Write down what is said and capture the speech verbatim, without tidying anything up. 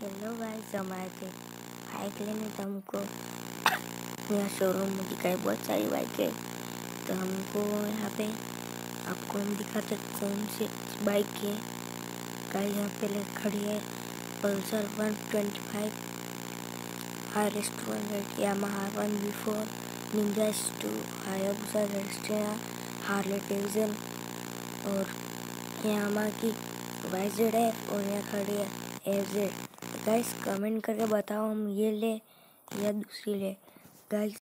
Hello guys, हम आए थे बाइक लेने। तो हमको यहाँ शोरूम में दिखाई बहुत सारी बाइक है। तो हमको यहाँ पे आपको हम दिखाते कौन सी बाइक है। गाइस यहाँ पे खड़ी है Pulsar one twenty five, R S two hundred, Yamaha one B four, Ninja S two, Hayabusa रेस्ट्रिया, हार्ले डेविडसन और यामाहा की वाई जेड है। और यहाँ खड़ी है एफ जेड। गाइस कमेंट करके बताओ हम ये ले या दूसरी ले। गाइस